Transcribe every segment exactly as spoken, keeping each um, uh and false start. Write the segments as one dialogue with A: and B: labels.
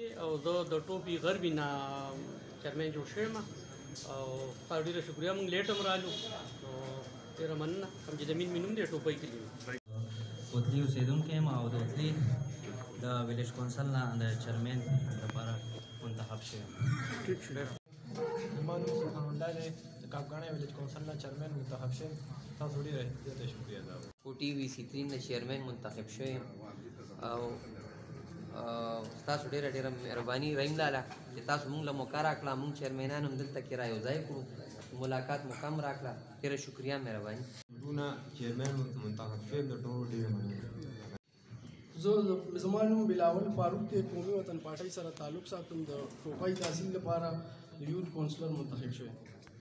A: او زه د ټوپي غربي نه چیرمین جوړ شوی یم او تاسو ډېره شکریه. موږ لیټ هم رالو نو ډېره مننه. حمجد امین مې نوم دی، ټوپۍ کلي
B: کوتلي اوسېدونکی یم او د کوتلي د ویلیج کونسل نه د چیرمین لپاره منتخب شوی یم.
C: زما نوم سلطان الله دی، د کاپګاڼۍ ویلیج کونسل نه چیرمین منتخب شوی یم. تاسو ډېره زیاته شکریه ادا کوم.
D: کوټي وي سي ترې نه چیرمین منتخب شوی یم او تاسو ډېره ډېره مهرباني رحیم لاله چې تاسو مونږ له موقع راکړه، مونږ چیرمینان هم دلته کې را یو ځای کړو، ملاقات مو کم راکړه. ډېره شکریه، مهرباني.
E: ټولونه چیرمین منتخب شوی یم، د ټولو ډېره مننه.
F: زه زما نوم بلاول فاروق دی، قومي وطن پارټۍ سره تعلق ساتم. د ټوپۍ تحصیل لپاره یوت کونسلر منتخب شوی.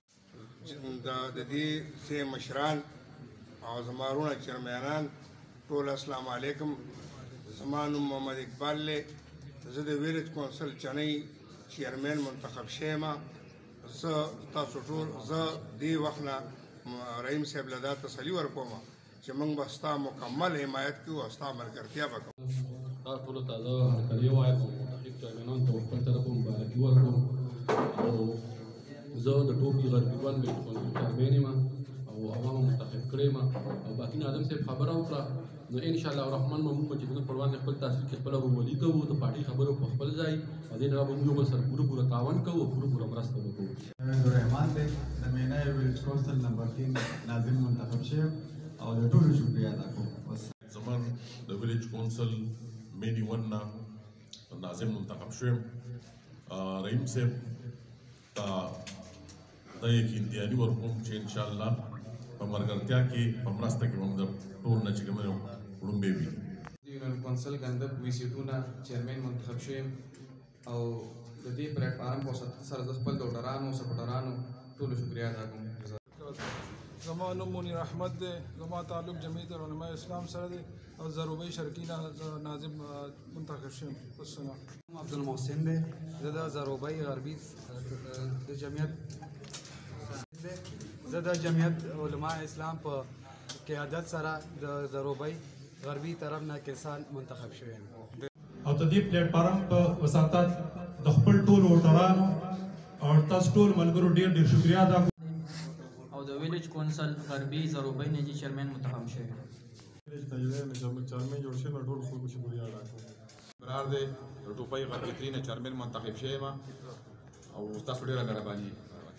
G: د دې سه مشران او زما وروڼه چیرمینان ټول السلام علیکم. زما نوم محمد اقبال دی، زه د ویلیج کونسل چنۍ چیرمین منتخب شوی یم. زه تاسو ټول زه دې وخت نه رحیم صاحب له دا تسلي ورکوم چې موږ به ستا مکمل حمایت کوو او ستا ملګرتیا به کوو.
H: تاسو ټولو ته زه هرکلی وایم او منتخب چیرمینانو ته خپل طرفه مبارکي ورکوم. او زه د ټوپي غربي ون ویلیج کونسل چیرمین یم او هغه مو منتخب کړی یم او باقي نادم صاحب خبره وکړه نو انشاءالله الرحمن به موږ چې د پر باندې خپل تحصیل کې خپله ورولي کوو، د پارټۍ خبرو په خپل ځای او دې نه به موږ یو بل سره پوره پوره تعاون کوو او پوره پوره مرسته به کوو.
I: عبدالرحمن دی، د مینای ویلیج کونسل نمبر تین ناظم منتخب شوی او د ټولو شکریه ادا کوم.
J: زمون د ویلیج کونسل مینی ون نه ناظم منتخب شویم. رحیم صاحب ته دا یقین دیاني ورکوم چې انشاءالله په ملګرتیا کې په مرسته کې موږ د ټول نه چې کوم یو وړومبی وي.
K: د یونین کونسل ګندک وي سی ټو نه چیرمین منتخب شوی او د دې پلیټفارم په واسطه سره د خپل ډاکټرانو سپورټرانو ټولو شکریه ادا کوم.
L: زما نوم منیر احمد دی، زما تعلق جمعیت علماء اسلام سره دی او زروبۍ شرقي نه ناظم منتخب شوم. السلام.
M: عبدالمحسن دی، زه د زروبۍ غربي د جمعیت زه د جمعیت علماء اسلام په قیادت سره د زروبۍ غربي طرف نه کسان منتخب شوی یم
N: او د دې پلیټفارم په وساتت د خپل ټولو ووټرانو او تاسو ټول ملګرو ډېر ډېر شکریه ادا کوم.
B: او د ویلیج کونسل غربي زروبۍ نه چې چیرمین منتخب شوی یم.
O: چیرمین جوړ شوی نو ټول خلکو شکریه ادا کوم.
P: قرار دی د ټوپۍ غربي ترې نه چیرمین منتخب شوی یم او تاسو ډېره مهرباني.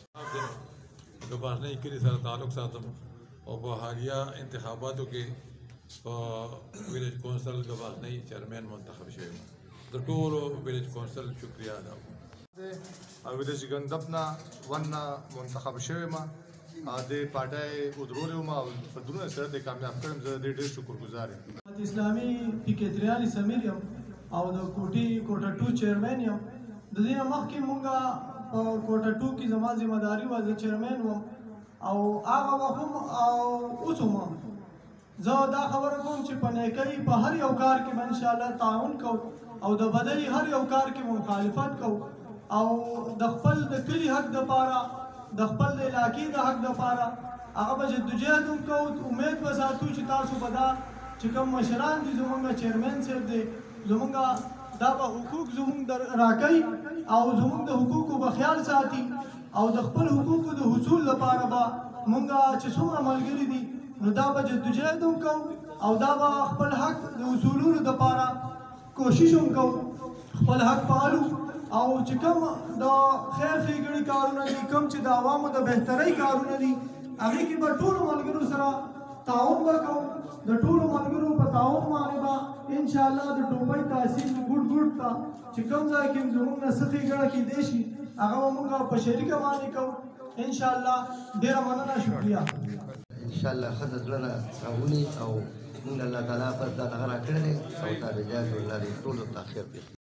Q: د بهرنۍ کلي سره تعلق ساتم او په حالیه انتخاباتو کې په ویلیج کونسل د بهرنۍ چیرمین منتخب شوی یم. د ټولو ویلیج کونسل شکریه ادا کوم.
R: او ویلیج ګندب نه ون نه منتخب شوی یم. د پارټۍ ودرولې وم او په درونه سره د کامیاب کړم. زه د ډېر شکرګزار یم.
F: اسلامي فکرتریان سمیر یم او د کوټي کوټه ټو چیرمین یم. د دې نه مخکې مونږه په کوټه ټو کې زما ذمہداري وه، زه چیرمین وم او هغه وخت هم او اوس هم زه دا خبره کوم چې په نیکۍ په هر یو کار کې به انشاءالله تعاون کوو او د بدۍ هر یو کار کې به مخالفت کوو او د خپل د کلي حق دپاره د خپل د علاقې د حق دپاره هغه به جدوجهد هم کوو. امید به ساتو چې تاسو به دا چې کوم مشران دي زمونږ چیرمین صاحب دی زمونږ دا به حقوق زمونږ راکوي او زمونږ د حقوقو به خیال ساتي او د خپل حقوقو د حصول لپاره به مونږ چې څومره ملګري دي نو دا به جدوجهد هم کوو او دا به خپل حق د حصولولو دپاره کوشش هم کوو، خپل حق پالو او چې کوم د خیر ښېګڼې کارونه دي، کوم چې د عوامو د بهترۍ کارونه دي هغې کې به ټولو ملګرو سره تعاون به کوو. د ټولو ملګرو په تعاون باندې به انشاءالله د ټوپۍ تحصیل ګوټ ګوټ ته چې کوم ځای کې زموږ نه څه ښېګڼه کېدی شي هغه به موږ په شریکه باندې کوو. انشاءالله ډېره مننه، شکریه.
S: انشاءالله ښه د زړه نه راونی او موږ الله تعالی پر دا دغه راکړی دی او تابعدار الله دې ټولو ته خیر پېښ